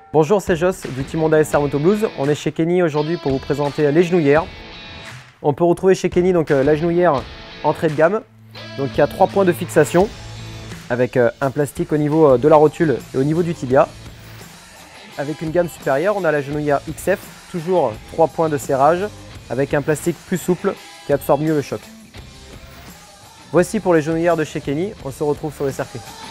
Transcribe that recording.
Bonjour, c'est Joss du team Honda SR Moto Blues. On est chez Kenny aujourd'hui pour vous présenter les genouillères. On peut retrouver chez Kenny la genouillère entrée de gamme. Donc il y a 3 points de fixation avec un plastique au niveau de la rotule et au niveau du tibia. Avec une gamme supérieure, on a la genouillère XF, toujours 3 points de serrage avec un plastique plus souple qui absorbe mieux le choc. Voici pour les genouillères de chez Kenny, on se retrouve sur le circuit.